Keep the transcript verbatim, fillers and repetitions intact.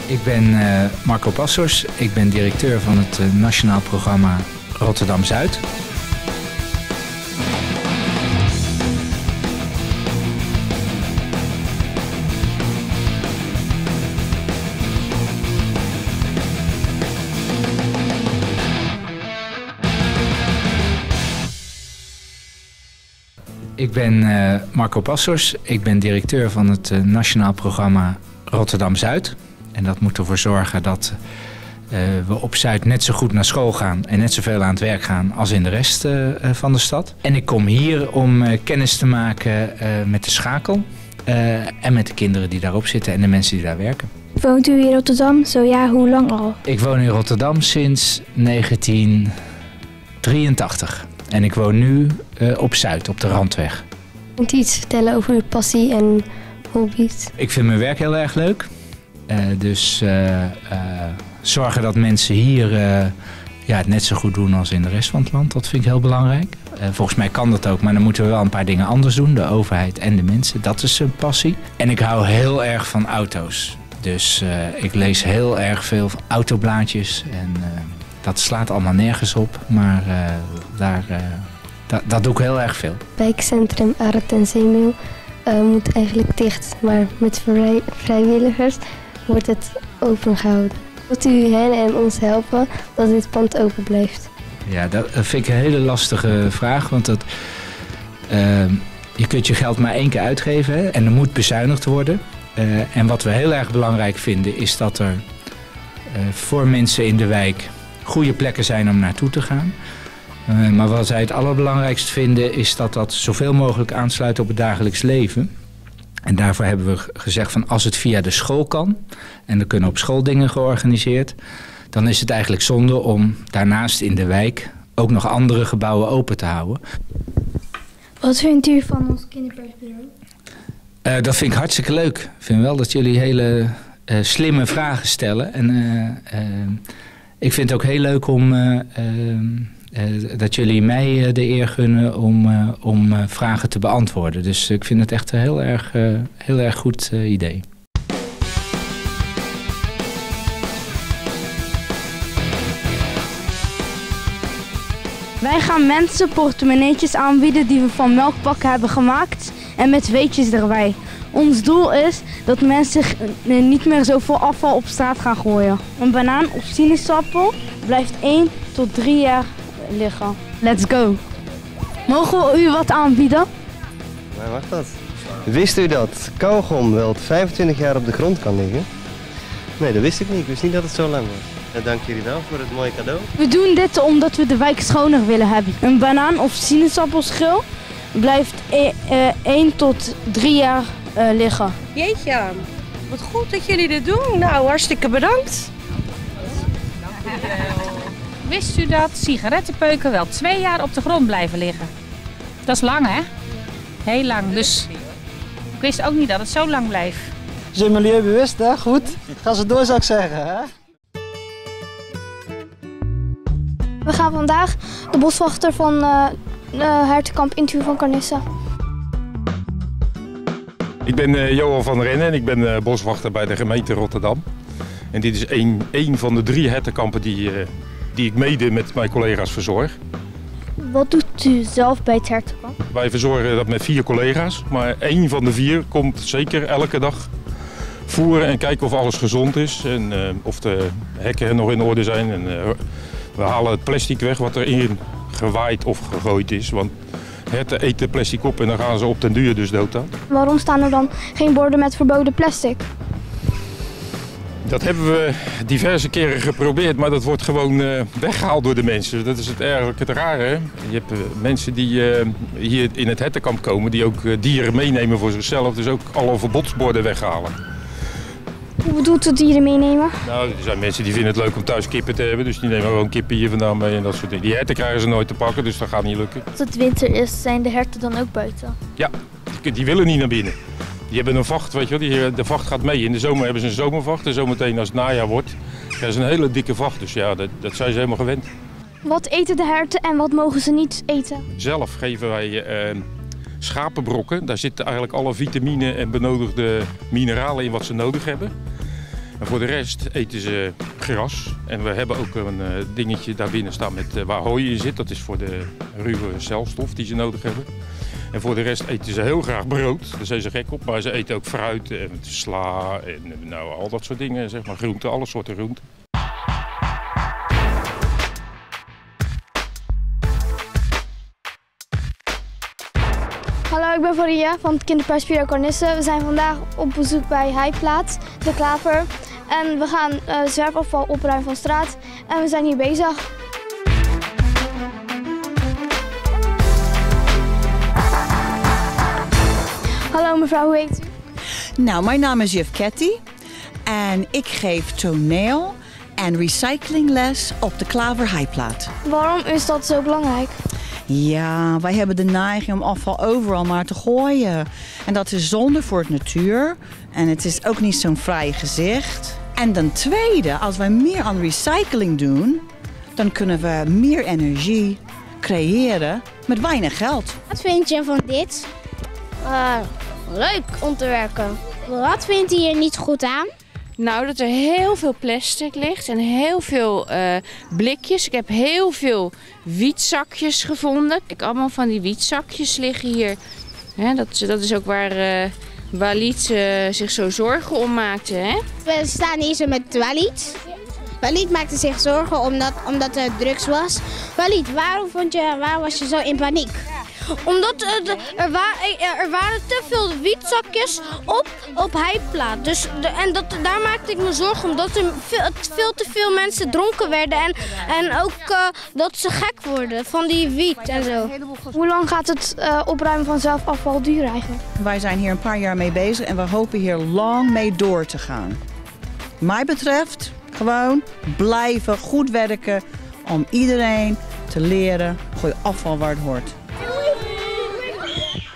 Ik ben uh, Marco Passers, ik ben directeur van het uh, Nationaal Programma Rotterdam-Zuid. Ik ben uh, Marco Passers, ik ben directeur van het uh, Nationaal Programma Rotterdam-Zuid. En dat moet ervoor zorgen dat uh, we op Zuid net zo goed naar school gaan en net zoveel aan het werk gaan als in de rest uh, van de stad. En ik kom hier om uh, kennis te maken uh, met de schakel uh, en met de kinderen die daarop zitten en de mensen die daar werken. Woont u in Rotterdam? Zo ja, hoe lang al? Ik woon in Rotterdam sinds negentien drieëntachtig. En ik woon nu uh, op Zuid, op de Randweg. Kunt u iets vertellen over uw passie en hobby's? Ik vind mijn werk heel erg leuk. Uh, dus uh, uh, zorgen dat mensen hier uh, ja, het net zo goed doen als in de rest van het land, dat vind ik heel belangrijk. Uh, volgens mij kan dat ook, maar dan moeten we wel een paar dingen anders doen. De overheid en de mensen, dat is een passie. En ik hou heel erg van auto's. Dus uh, ik lees heel erg veel autoblaadjes en uh, dat slaat allemaal nergens op, maar uh, daar, uh, da dat doe ik heel erg veel. Wijkcentrum Arend en Zeemeel uh, moet eigenlijk dicht, maar met vrij vrijwilligers wordt het open gehouden. Wilt u hen en ons helpen dat dit pand open blijft? Ja, dat vind ik een hele lastige vraag, want dat, uh, je kunt je geld maar één keer uitgeven, hè, en er moet bezuinigd worden. Uh, en wat we heel erg belangrijk vinden is dat er uh, voor mensen in de wijk goede plekken zijn om naartoe te gaan. Uh, maar wat zij het allerbelangrijkst vinden is dat dat zoveel mogelijk aansluit op het dagelijks leven. En daarvoor hebben we gezegd van als het via de school kan, en er kunnen op school dingen georganiseerd, dan is het eigenlijk zonde om daarnaast in de wijk ook nog andere gebouwen open te houden. Wat vindt u van ons kinderpersbureau? Uh, dat vind ik hartstikke leuk. Ik vind wel dat jullie hele uh, slimme vragen stellen. En uh, uh, ik vind het ook heel leuk om uh, uh, dat jullie mij uh, de eer gunnen om, uh, om uh, vragen te beantwoorden. Dus ik vind het echt een heel erg, uh, heel erg goed uh, idee. Wij gaan mensen portemonneetjes aanbieden die we van melkpakken hebben gemaakt en met weetjes erbij. Ons doel is dat mensen niet meer zoveel afval op straat gaan gooien. Een banaan of sinaasappel blijft één tot drie jaar liggen. Let's go! Mogen we u wat aanbieden? Waar mag dat? Wist u dat kauwgom wel vijfentwintig jaar op de grond kan liggen? Nee, dat wist ik niet. Ik wist niet dat het zo lang was. En dank jullie wel voor het mooie cadeau. We doen dit omdat we de wijk schoner willen hebben. Een banaan of sinaasappelschil blijft één tot drie jaar uh, liggen. Jeetje, wat goed dat jullie dit doen. Nou, hartstikke bedankt. Wist u dat sigarettenpeuken wel twee jaar op de grond blijven liggen? Dat is lang, hè? Heel lang. Dus ik wist ook niet dat het zo lang bleef. Ze zijn milieubewust, hè? Goed. Ga ze door, zou ik zeggen, hè? We gaan vandaag de boswachter van uh, uh, Hertenkamp interviewen van Carnissa. Ik ben uh, Johan van Rennen en ik ben uh, boswachter bij de gemeente Rotterdam. En dit is één, één van de drie hertenkampen die, uh, die ik mede met mijn collega's verzorg. Wat doet u zelf bij het hertenkamp? Wij verzorgen dat met vier collega's, maar één van de vier komt zeker elke dag voeren en kijken of alles gezond is. En uh, of de hekken nog in orde zijn. En, uh, we halen het plastic weg wat erin gewaaid of gegooid is. Want herten eten plastic op en dan gaan ze op den duur dus dood aan. Waarom staan er dan geen borden met verboden plastic? Dat hebben we diverse keren geprobeerd, maar dat wordt gewoon uh, weggehaald door de mensen. Dat is het eigenlijk het rare. Hè? Je hebt uh, mensen die uh, hier in het hertenkamp komen, die ook uh, dieren meenemen voor zichzelf. Dus ook alle verbodsborden weghalen. Hoe bedoelt u dieren meenemen? Nou, er zijn mensen die vinden het leuk om thuis kippen te hebben, dus die nemen gewoon kippen hier vandaan mee en dat soort dingen. Die herten krijgen ze nooit te pakken, dus dat gaat niet lukken. Als het winter is, zijn de herten dan ook buiten? Ja, die, die willen niet naar binnen. Die hebben een vacht, weet je wel, die, de vacht gaat mee. In de zomer hebben ze een zomervacht en zometeen als het najaar wordt, krijgen ze een hele dikke vacht. Dus ja, dat, dat zijn ze helemaal gewend. Wat eten de herten en wat mogen ze niet eten? Zelf geven wij uh, schapenbrokken. Daar zitten eigenlijk alle vitamine en benodigde mineralen in wat ze nodig hebben. En voor de rest eten ze gras. En we hebben ook een uh, dingetje daarbinnen staan met, uh, waar hooi in zit. Dat is voor de ruwe celstof die ze nodig hebben. En voor de rest eten ze heel graag brood. Daar zijn ze gek op. Maar ze eten ook fruit en sla en nou, al dat soort dingen. Zeg maar groenten, alle soorten groenten. Hallo, ik ben Faria van het kinderpers Piro Cornisse. We zijn vandaag op bezoek bij Heiplaats, de Klaver. En we gaan uh, zwerfafval opruimen van straat. En we zijn hier bezig. Hallo mevrouw, hoe heet u? Nou, mijn naam is juf Ketty. En ik geef toneel en recyclingles op de Klaver Heiplaat. Waarom is dat zo belangrijk? Ja, wij hebben de neiging om afval overal maar te gooien. En dat is zonde voor het natuur. En het is ook niet zo'n vrij gezicht. En ten tweede, als wij meer aan recycling doen, dan kunnen we meer energie creëren met weinig geld. Wat vind je van dit? Uh, leuk om te werken. Wat vindt u hier niet goed aan? Nou, dat er heel veel plastic ligt en heel veel uh, blikjes. Ik heb heel veel wietzakjes gevonden. Kijk, allemaal van die wietzakjes liggen hier. Hè, dat, dat is ook waar uh, Walid uh, zich zo zorgen om maakte. Hè? We staan hier zo met Walid. Walid maakte zich zorgen omdat, omdat er drugs was. Walid, waarom, vond je, waarom was je zo in paniek? Omdat uh, de, er, wa er waren te veel wietzakjes op, op Heiplaat. Dus de, en dat, daar maakte ik me zorgen omdat er veel, veel te veel mensen dronken werden. En, en ook uh, dat ze gek worden van die wiet en zo. Hoe lang gaat het uh, opruimen van zelfafval duren eigenlijk? Wij zijn hier een paar jaar mee bezig en we hopen hier lang mee door te gaan. Mij betreft gewoon blijven, goed werken om iedereen te leren, gooi afval waar het hoort.